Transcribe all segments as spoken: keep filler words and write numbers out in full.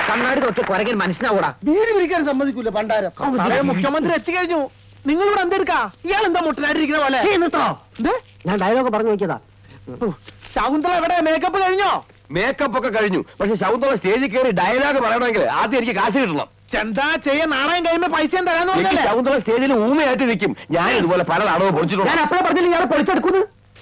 കണ്ണാടി നോക്കി കുരകൻ മനസ്സിനാവൂടാ. വീട് വിളിക്കാൻ സമ്മതിക്കൂല പണ്ടാരം. മുഖ്യമന്ത്രി എത്തിക്കഴിഞ്ഞു. നിങ്ങൾ ഇവിടെ എന്തെടുക്കാ? ഇയാൾ എന്താ മുട്ടനായിട്ടിരിക്കുന്ന പോലെ? ഞാൻ ഡയലോഗ് പറഞ്ഞു നോക്കിയതാ. ശകുന്തള എവിടെ? മേക്കപ്പ് കഴിഞ്ഞോ? മേക്കപ്പ് ഒക്കെ കഴിഞ്ഞു. പക്ഷെ ശകുന്തള സ്റ്റേജിൽ കയറി ഡയലോഗ് പറയണമെങ്കിൽ ആദ്യം എനിക്ക് കാശ് കിട്ടണം. എന്താ ചെയ്യാൻ? നാണയം കഴിയുമ്പോ പൈസയും തരാന്ന് പറഞ്ഞല്ലേ? ശകുന്തള സ്റ്റേജിൽ ഊമയായിട്ട് നിൽക്കും. ഞാൻ ഇതുപോലെ പല നാടകവും പൊളിച്ചിട്ടുണ്ട്. ഞാൻ അപ്പഴേ പറഞ്ഞില്ല ഇയാളെ പൊളിച്ചെടുക്കുന്നു.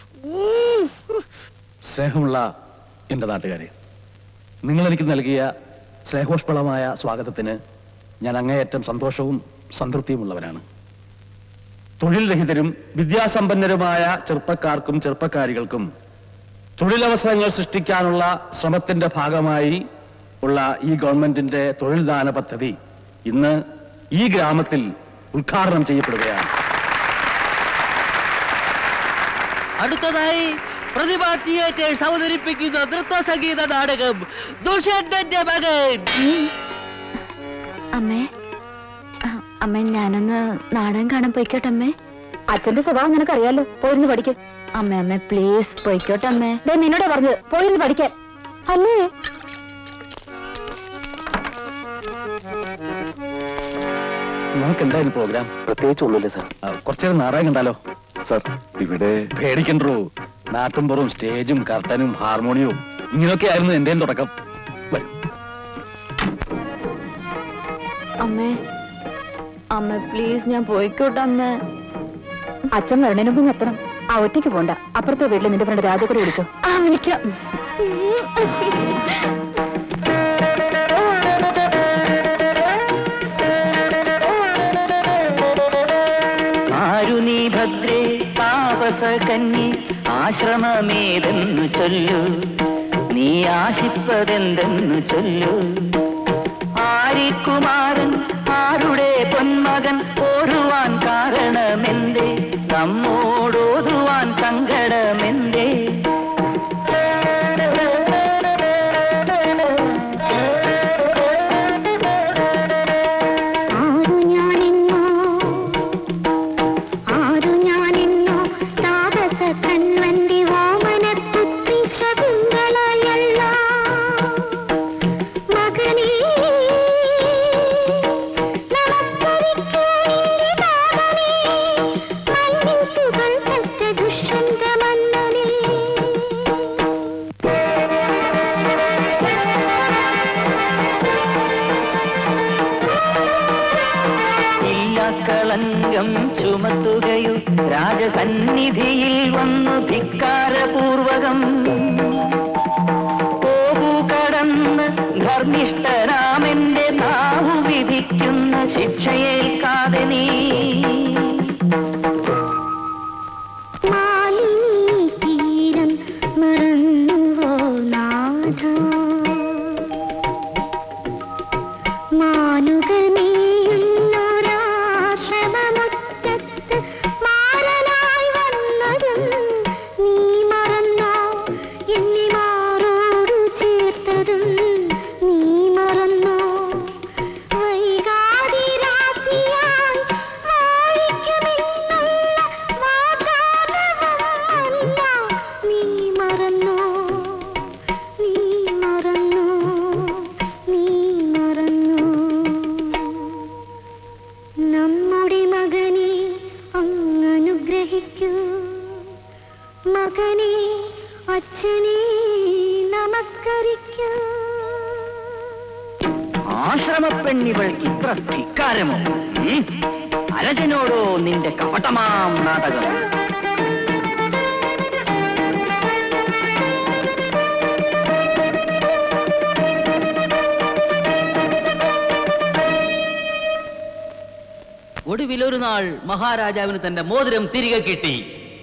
സ്നേഹമുള്ള എന്റെ നാട്ടുകാരെ, നിങ്ങൾ എനിക്ക് നൽകിയ സ്നേഹോഷ്പളമായ സ്വാഗതത്തിന് ഞാൻ അങ്ങേയറ്റം സന്തോഷവും സംതൃപ്തിയുമുള്ളവരാണ്. തൊഴിൽ രഹിതരും വിദ്യാസമ്പന്നരുമായ ചെറുപ്പക്കാർക്കും ചെറുപ്പക്കാരികൾക്കും തൊഴിലവസരങ്ങൾ സൃഷ്ടിക്കാനുള്ള ശ്രമത്തിന്റെ ഭാഗമായി ഉള്ള ഈ ഗവൺമെന്റിന്റെ തൊഴിൽ ദാന പദ്ധതി ഇന്ന് ഈ ഗ്രാമത്തിൽ ഉദ്ഘാടനം ചെയ്യപ്പെടുകയാണ്. അടുത്തതായി പ്രതിഭ തിയേറ്റേഴ്സ് അവതരിപ്പിക്കുന്ന നൃത്ത സംഗീത നാടകം ദുഷ്യന്തന്റെ മകൻ. അമ്മേ അമ്മ ഞാനൊന്ന് നാടകം കാണാൻ പോയിക്കോട്ടെ അമ്മേ. അച്ഛന്റെ സ്വഭാവം നിനക്കറിയാലോ. പോയിരുന്നു പഠിക്കും. അമ്മ അമ്മ പ്ലീസ് പോയിക്കോട്ടെ അമ്മേ. നിന്നോടെ പറഞ്ഞത് പോയിരുന്നു പഠിക്കാൻ അല്ലേ? നമുക്ക് എന്തായാലും പ്രോഗ്രാം പ്രത്യേകിച്ച് ഒന്നുമില്ല സാർ. കുറച്ചേരം നാടകം കണ്ടാലോ? സാർ ഇവിടെ പേടിക്കണ്ടോ. നാട്ടുംപുറവും സ്റ്റേജും കർട്ടനും ഹാർമോണിയവും ഇങ്ങനെയൊക്കെ ആയിരുന്നു എന്റെയും തുടക്കം. വരും അമ്മേ. അമ്മ പ്ലീസ് ഞാൻ പോയിക്കോട്ടെ അമ്മ. അച്ഛൻ വരണേന് മുമ്പ് എത്തണം. ആ ഒറ്റയ്ക്ക് പോണ്ട. അപ്പുറത്തെ വീട്ടിൽ നിന്റെ ഫ്രണ്ട് രാധ കൂടെ വിളിച്ചോ. ആ വിളിക്കാം. ആരു നീ ഭദ്രേ താപസ കന്നി ആശ്രമമേതെന്നു ചൊല്ലു, നീ ആശിപ്പതെന്തെന്നു ചൊല്ലു. ആരിക്കുമാരൻ ആരുടെ പൊന്മകൻ ഓരുവാൻ കാരണമെന്തേ, നമ്മോടോതുവാൻ സങ്കടമെന്തേ. ചുമത്തുകയു രാജസന്നിധിയിൽ വന്നു ധിക്കാരപൂർവകം പോകു കടന്ന് ധർമ്മിഷ്ഠരാമെന്റെ നാവു വിധിക്കുന്ന ശിക്ഷയേൽക്കാതെ നീ. ആശ്രമപ്പെണ്ണിവൾ ഇത്ര ധിക്കാരമോ? അരജനോടോ നിന്റെ കപടമാം നാടകം. ഒടുവിലൊരു നാൾ മഹാരാജാവിന് തന്റെ മോതിരം തിരികെ കിട്ടി.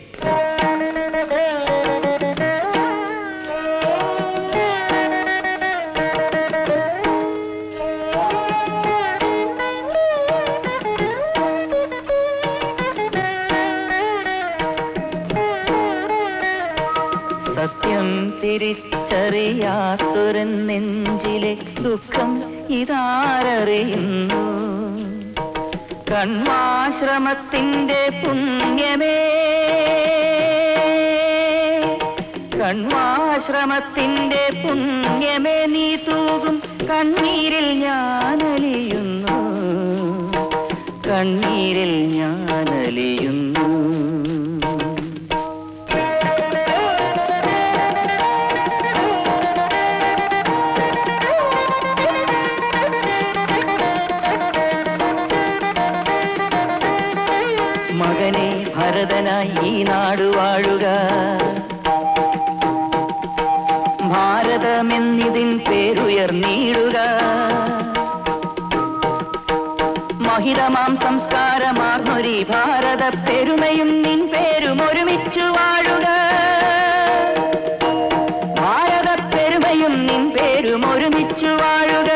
സത്യം തിരിച്ചറിയാത്തൊരു നെഞ്ചിലെ ദുഃഖം ഇതാരറിയുന്നു. കണ്വാശ്രമത്തിന്റെ പുണ്യമേ കണ്വാശ്രമത്തിന്റെ പുണ്യമേ നീ തൂകും കണ്ണീരിൽ ഞാനലിയുന്നു, കണ്ണീരിൽ ഞാനലിയുന്നു. മകനെ ഭരതനായി ഈ നാട് വാഴുക, ഭാരതമെന്നിതിൻ പേരുയർന്നിടുക. മഹിതമാം സംസ്കാരമാർന്നൊരി ഭാരത പെരുമയും നിൻ പേരും ഒരുമിച്ചു വാഴുക, ഭാരത പെരുമയും നിൻ പേരും ഒരുമിച്ചു വാഴുക.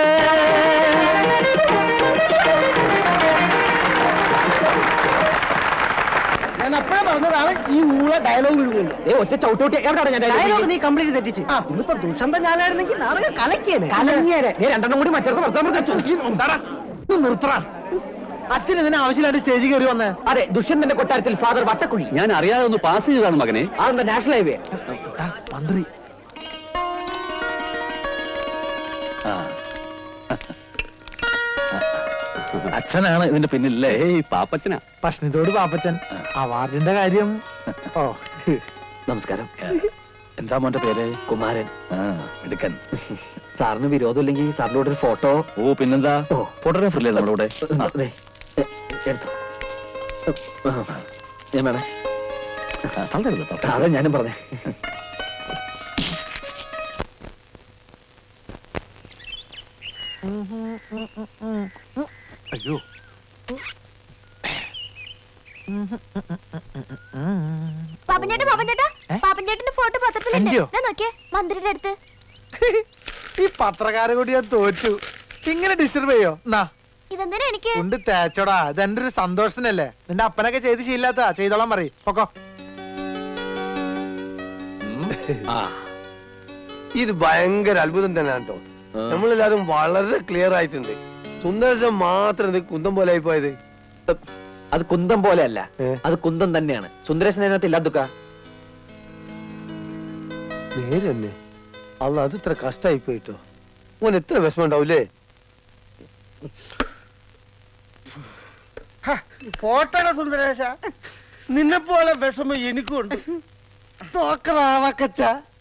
ഞാൻ അപ്പഴേ പറഞ്ഞതാണ് ഈ ഊള ഡയലോഗ് വിഴുകുന്നു. ഏ ഒറ്റ ചവിട്ടോട്ടി എവിടെയാണ് ഞാൻ ഡയലോഗ് നീ കംപ്ലീറ്റ് തെറ്റിച്ച്. ആ ഇന്നിപ്പോ ദുഷന്ത ഞാനായിരുന്നെങ്കിൽ നാളെ കലക്കിയേനെ. കലങ്ങിയേരെ നീ രണ്ടെണ്ണം കൂടി മറ്റേത് നിർത്തറ. അച്ഛൻ ഇതിന് ആവശ്യമായിട്ട് സ്റ്റേജിൽ കയറി വന്നേ. അതെ, ദുഷ്യന്തന്റെ കൊട്ടാരത്തിൽ ഫാദർ വട്ടക്കുഴി. ഞാൻ അറിയാതെ ഒന്ന് പാസ് ചെയ്തതാണ് മകനെ. അതെന്താ നാഷണൽ ഹൈവേ? മന്ത്രി അച്ഛനാണ് ഇതിന്റെ പിന്നിലല്ലേ? ഏയ് പാപ്പച്ചനാ. ഭക്ഷണത്തോട് പാപ്പച്ചൻ. അവാർഡിന്റെ കാര്യം. ഓ നമസ്കാരം. എന്താ മോന്റെ പേര്? കുമാരൻ. ആ എടുക്കൻ. സാറിന് വിരോധമില്ലെങ്കിൽ സാറിനോട് ഒരു ഫോട്ടോ. ഓ പിന്നെന്താ, ഓ. ഫോട്ടോഗ്രാഫർ അല്ലേ നമ്മളിവിടെ? ദേ, എ, എടുത്തോ. ആ, ഞാൻ വേണേ. അതാ ഞാനും പറഞ്ഞേ. അയ്യോ പാപ്പൻചേട്ടാ പാപ്പൻചേട്ടാ പാപ്പൻചേട്ടന്റെ ഫോട്ടോ പത്രത്തിലുണ്ട്. എന്റെയോ? ഞാൻ നോക്കിയേ മന്ത്രിയുടെ അടുത്ത്. ഈ പത്രക്കാരെ കൂടി ഞാൻ തോറ്റു. ഇങ്ങനെ ഡിസ്റ്റർബ് ചെയ്യോ? എന്നാ ഇതെന്തിനാ എനിക്ക്? ഉണ്ട് തേച്ചോടാ. ഇതെന്റെ ഒരു സന്തോഷത്തിനല്ലേ. നിന്റെ അപ്പനൊക്കെ ചെയ്ത് ശീലാത്ത ചെയ്തോളാൻ പറയും. പൊക്കോ. ഇത് ഭയങ്കര അത്ഭുതം തന്നെയാണ് കേട്ടോ. നമ്മളെല്ലാരും വളരെ ക്ലിയർ ആയിട്ടുണ്ട്. സുന്ദരശം മാത്രം ഇത് കുന്തം പോലെ ആയി പോയത്. അത് കുന്തം പോലെ അല്ല, ഏ? അത് കുന്തം തന്നെയാണ്. സുന്ദരേശൻ അതിനകത്ത് ഇല്ലാതുക്ക. നേരെ തന്നെ. അല്ല അത് ഇത്ര കഷ്ടായി പോയിട്ടോ. ഓൻ എത്ര വിഷമം ഉണ്ടാവൂലേ? പോട്ടട സുന്ദരേശ, നിന്നെ പോലെ വിഷമം എനിക്കുണ്ട്. തോക്കറാവക്കച്ച.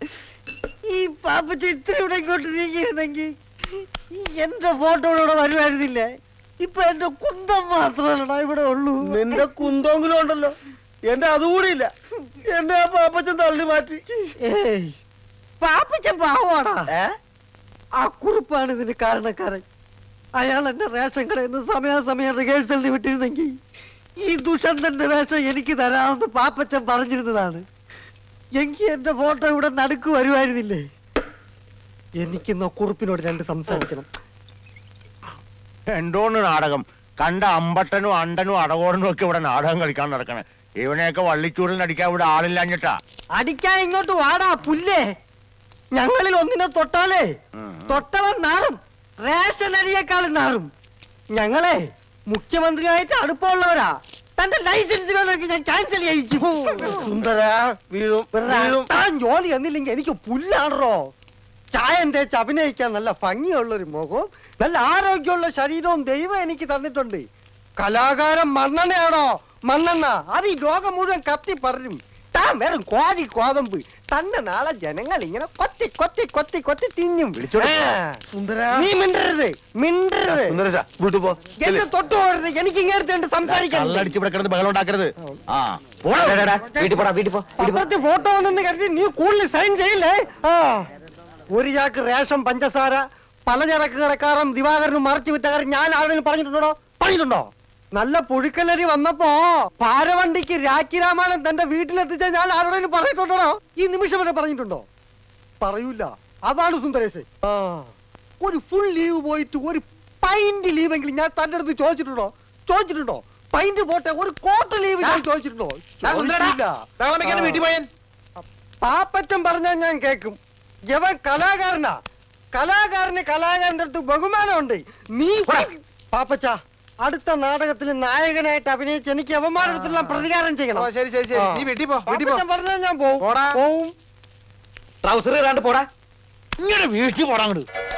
ഈ പാപ്പച്ച ഇത്ര ഇവിടെ ഇങ്ങോട്ട് നീങ്ങിയിരുന്നെങ്കിൽ എന്റെ ഫോട്ടോ ഇവിടെ വരുമായിരുന്നില്ലേ? ഇപ്പൊ എന്റെ കുന്തം മാത്രമല്ലടാ ഇവിടെ ഉള്ളൂ. നിന്റെ കുന്തെങ്കിലും ഉണ്ടല്ലോ, എന്റെ അതുകൂടി ഇല്ല. എന്റെ ആ പാപ്പച്ചൻ തള്ളി മാറ്റി. ഏയ് പാപ്പച്ചൻ പാവാടാ. ആ കുറിപ്പാണ് ഇതിന് കാരണക്കാരൻ. അയാൾ എന്റെ റേഷൻ കടയിൽ നിന്ന് സമയാസമയം റിഹേഴ്സലിന് വിട്ടിരുന്നെങ്കിൽ ഈ ദുഷന്തന്റെ വേഷം എനിക്ക് തരാമെന്ന് പാപ്പച്ചൻ പറഞ്ഞിരുന്നതാണ്. എങ്കിൽ എന്റെ ഫോട്ടോ ഇവിടെ നടുക്ക് വരുമായിരുന്നില്ലേ? എനിക്കിന്ന് കുറിപ്പിനോട് രണ്ട് സംസാരിക്കണം. എന്തോന്ന് നാടകം കണ്ട അമ്പട്ടനും അണ്ടനും അടകോടനും ഒക്കെ ഇവിടെ നാടകം കളിക്കാൻ നടക്കണേ. ഇവനെയൊക്കെ വള്ളിച്ചൂടിൽ അടിക്കാൻ ഇവിടെ ആളില്ലാഞ്ഞിട്ടാ. അടിക്കാൻ ഇങ്ങോട്ട് വാടാ പുല്ലേ. ഞങ്ങളിൽ ഒന്നിനെ തൊട്ടാലേ തൊട്ടവൻ നാറും, റേഷൻ അരിയേക്കാളും നാറും. ഞങ്ങളെ മുഖ്യമന്ത്രിയായിട്ട് അടുപ്പമുള്ളവരാ. തന്റെ ലൈസൻസ് വേണമെങ്കിൽ ഞാൻ ക്യാൻസൽ ചെയ്യിക്കും. സുന്ദര വീഴും. താൻ ജോലി എന്നില്ലെങ്കിൽ എനിക്ക് പുല്ലാണോ. ചായം തേച്ച് അഭിനയിക്കാൻ നല്ല ഭംഗിയുള്ളൊരു മുഖവും നല്ല ആരോഗ്യമുള്ള ശരീരവും ദൈവം എനിക്ക് തന്നിട്ടുണ്ട്. കലാകാരൻ മണ്ണെണ്ണയാണോ? മണ്ണെണ്ണ അത് ഈ ലോകം മുഴുവൻ കത്തി പറയും. താൻ വെറും കോഴി കോതമ്പ്. തന്നെ നാളെ ജനങ്ങൾ ഇങ്ങനെ കൊത്തി കൊത്തി കൊത്തി കൊത്തി തിന്നും. നീ മിണ്ടരുത്, മിണ്ടരുത്. എന്നെ തൊട്ടു പോകരുത്. എനിക്ക് ഇങ്ങനത്തെ സംസാരിക്കാൻ. കള്ളടിച്ച് ഇവിടെ കിടന്ന് ബഹളം ഉണ്ടാക്കരുത്. ആ വീട്ടിൽ പോടാ, വീട്ടിൽ പോ. പത്രത്തിൽ ഫോട്ടോ വന്നെന്ന് കരുതി നീ കൂടുതൽ സൈൻ ചെയ്യില്ലേ? ആ ഒരു ചാക്ക് റേഷൻ പഞ്ചസാര പലചരക്ക് കടക്കാരൻ ദിവാകരനും മറച്ചു വിറ്റ കാര്യം ഞാൻ ആരോടും പറഞ്ഞിട്ടുണ്ടോ? പറഞ്ഞിട്ടുണ്ടോ? നല്ല പുഴുക്കലരി വന്നപ്പോ പാരവണ്ടിക്ക് രാഖി രാമായണൻ തന്റെ വീട്ടിലെത്തിച്ച ഞാൻ ആരോടും പറഞ്ഞിട്ടുണ്ടോ? ഈ നിമിഷം വരെ പറഞ്ഞിട്ടുണ്ടോ? പറയൂല. അതാണ് സുന്ദരേശ്. ആ ഒരു ഫുൾ ലീവ് പോയിട്ട് ഒരു പൈന്റ് ലീവെങ്കിലും ഞാൻ തന്റെ അടുത്ത് ചോദിച്ചിട്ടുണ്ടോ? ചോദിച്ചിട്ടുണ്ടോ? പൈന്റ് പോട്ടെ, ഒരു കോട്ട് ലീവ് ഞാൻ ചോദിച്ചിട്ടുണ്ടോ? പാപ്പറ്റം പറഞ്ഞാൽ ഞാൻ കേക്കും. ജവൻ കലാകാരനാ. കലാകാരന് കലാകാരന്റെ അടുത്ത് ബഹുമാനമുണ്ട്. നീ പാപ്പച്ച അടുത്ത നാടകത്തിൽ നായകനായിട്ട് അഭിനയിച്ച് എനിക്ക് അവന്മാരുടെ അടുത്തെല്ലാം പ്രതികാരം ചെയ്യണം. ശരി ശരി ശരി. നീ വീട്ടിൽ പോ. പറഞ്ഞാൽ ഞാൻ പോവും. ട്രൗസർ ഇടാണ്ട് പോടാ. ഇങ്ങനെ വീഴ്ച പോടാങ്ങട്